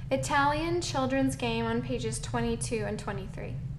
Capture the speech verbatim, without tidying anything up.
Italian children's game on pages twenty-two and twenty-three.